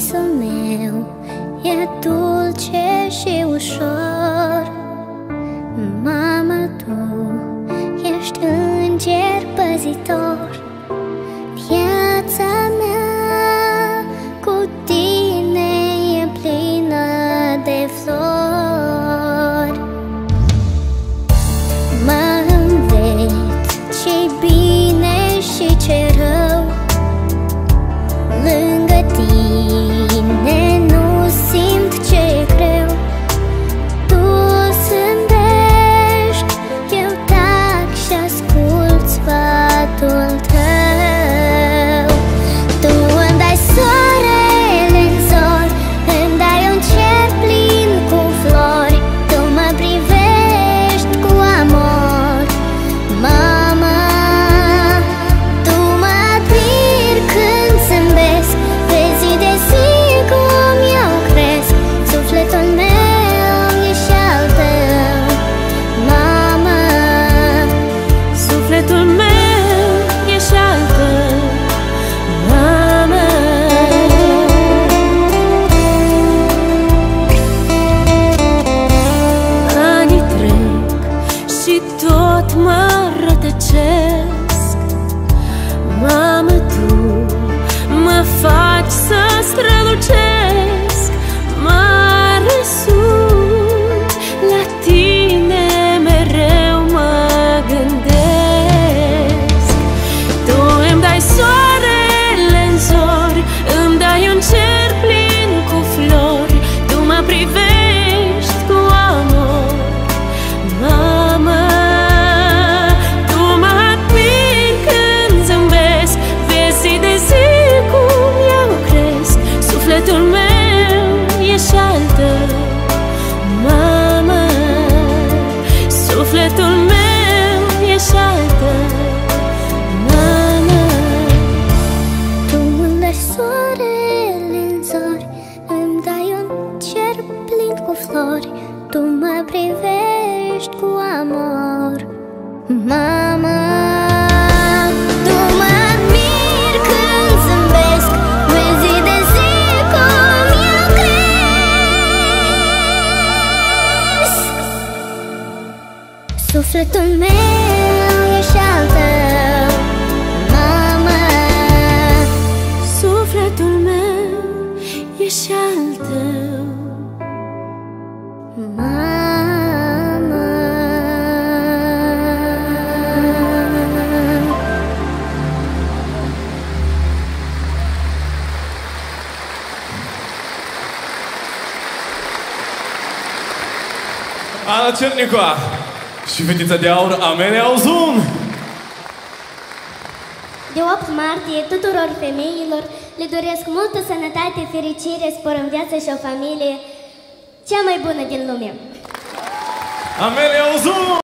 visul meu e dulce și ușor. Mama, tu ești înger păzitor. Viața mea cu tine e plină de flori. Mă înveți ce-i bine și ce rău. Lângă tine nu simt ce-i greu. Tu zâmbești, eu tac și ascult sfatul tău. Tu îmi dai soarele în zori, îmi dai un cer plin cu flori. Tu mă privești cu amor, mama. Tu mă admiri când zâmbesc, vezi zi de zi cum eu cresc. Sufletul meu e și al tău, mama. Sufletul meu e și al tău, mama. Anii trec și tot mă rătăcesc. Mamă, tu mă faci să strălucesc. Mare sunt, la tine mereu mă gândesc. Tu îmi dai soarele în zori, îmi dai un cer plin cu flori. Tu mă privești cu amor, mama. Tu mă admiri când zâmbesc, vezi zi de zi cum eu cresc. Sufletul meu e și al tău, mama. Sufletul meu e și al tău, mama. Tu îmi dai soarele în zori, îmi dai un cer plin cu flori. Tu mă privești cu amor, mama. Tu mă admiri când zâmbesc, vezi zi de zi cum eu cresc. Sufletul meu e și al tău, mama. Sufletul meu e și al tău, Mama. Ana Cernicoa și fetița de aur Amelia Ozun. De 8 martie, tuturor femeilor le doresc multă sănătate, fericire, spor în viață și o familie cea mai bună din lume. Amelia Ozun!